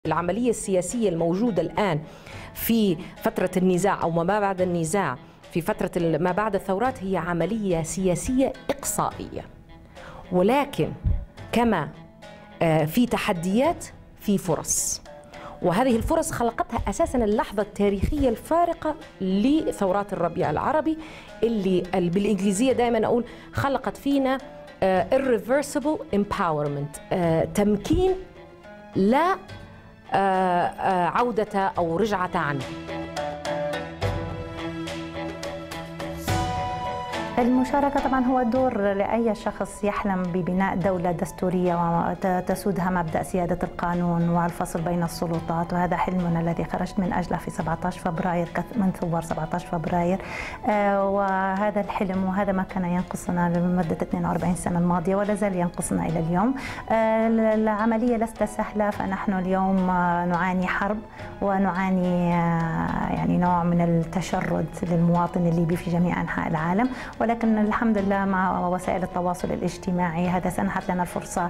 العملية السياسية الموجودة الآن في فترة النزاع أو ما بعد النزاع في فترة ما بعد الثورات هي عملية سياسية إقصائية، ولكن كما في تحديات في فرص، وهذه الفرص خلقتها أساساً اللحظة التاريخية الفارقة لثورات الربيع العربي اللي بالإنجليزية دائماً أقول خلقت فينا irreversible empowerment، تمكين لا عودة أو رجعة عنه. المشاركة طبعا هو دور لأي شخص يحلم ببناء دولة دستورية تسودها مبدأ سيادة القانون والفصل بين السلطات، وهذا حلمنا الذي خرجت من أجله في 17 فبراير من ثوار 17 فبراير. وهذا الحلم وهذا ما كان ينقصنا لمدة 42 سنة الماضية ولا زال ينقصنا إلى اليوم. العملية لست سهلة، فنحن اليوم نعاني حرب ونعاني يعني نوع من التشرد للمواطن الليبي في جميع أنحاء العالم، ولكن الحمد لله مع وسائل التواصل الاجتماعي هذا سنحت لنا الفرصة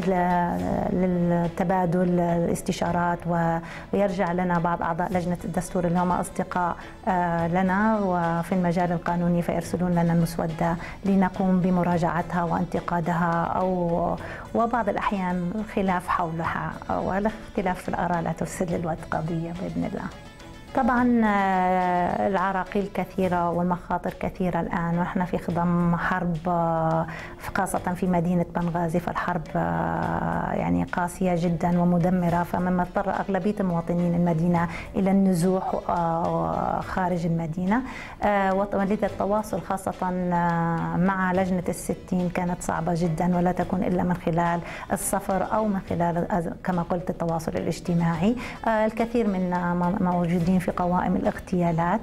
للتبادل الاستشارات، ويرجع لنا بعض أعضاء لجنة الدستور اللي هم أصدقاء لنا وفي المجال القانوني فيرسلون لنا المسودة لنقوم بمراجعتها وانتقادها وبعض الأحيان خلاف حولها، والاختلاف في الآراء لا تفسد للود قضية بإذن الله. طبعا العراقيل كثيرة والمخاطر كثيرة الآن، ونحن في خضم حرب خاصة في مدينة بنغازي، فالحرب يعني قاسية جدا ومدمرة، فمما اضطر أغلبية مواطنين المدينة إلى النزوح خارج المدينة. ولذا التواصل خاصة مع لجنة ال60 كانت صعبة جدا، ولا تكون إلا من خلال السفر أو من خلال كما قلت التواصل الاجتماعي. الكثير منا موجودين في قوائم الاغتيالات،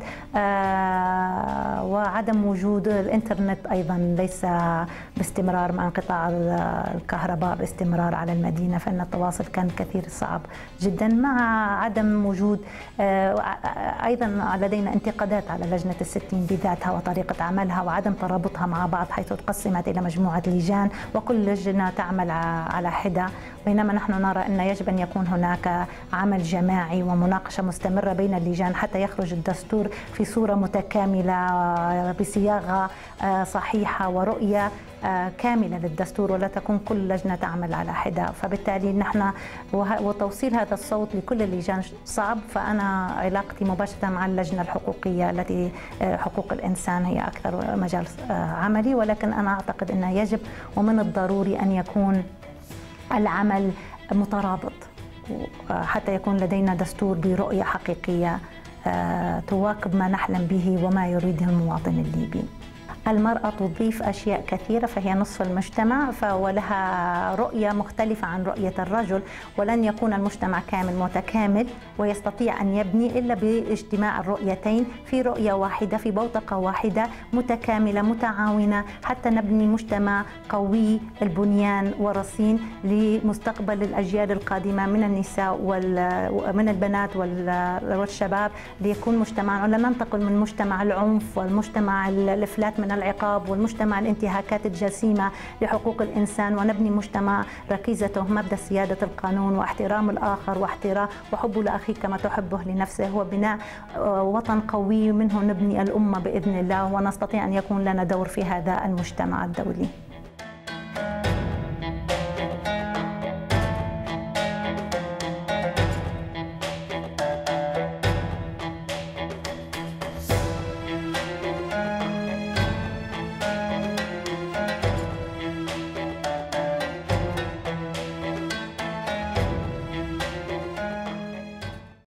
وعدم وجود الانترنت ايضا ليس باستمرار مع انقطاع الكهرباء باستمرار على المدينه، فان التواصل كان كثير صعب جدا، مع عدم وجود ايضا لدينا انتقادات على لجنه ال60 بذاتها وطريقه عملها وعدم ترابطها مع بعض، حيث تقسمت الى مجموعه لجان وكل لجنه تعمل على حده، بينما نحن نرى ان يجب ان يكون هناك عمل جماعي ومناقشه مستمره بين اللجان حتى يخرج الدستور في صورة متكاملة بصياغة صحيحة ورؤية كاملة للدستور، ولا تكون كل لجنة تعمل على حدة. فبالتالي نحن وتوصيل هذا الصوت لكل اللجان صعب، فأنا علاقتي مباشرة مع اللجنة الحقوقية التي حقوق الإنسان هي أكثر مجال عملي، ولكن أنا أعتقد أنه يجب ومن الضروري أن يكون العمل مترابط حتى يكون لدينا دستور برؤية حقيقية تواكب ما نحلم به وما يريده المواطن الليبي. المرأة تضيف أشياء كثيرة، فهي نصف المجتمع ولها رؤية مختلفة عن رؤية الرجل، ولن يكون المجتمع كامل متكامل ويستطيع أن يبني إلا باجتماع الرؤيتين في رؤية واحدة في بوتقة واحدة متكاملة متعاونة، حتى نبني مجتمع قوي البنيان ورصين لمستقبل الأجيال القادمة من النساء ومن البنات والشباب، ليكون مجتمع ولا ننتقل من مجتمع العنف والمجتمع الإفلات من العقاب والمجتمع الانتهاكات الجسيمة لحقوق الإنسان، ونبني مجتمع ركيزته مبدأ سيادة القانون واحترام الآخر واحترام وحبه لأخيه كما تحبه لنفسه، وبناء وطن قوي منه نبني الأمة بإذن الله، ونستطيع أن يكون لنا دور في هذا المجتمع الدولي.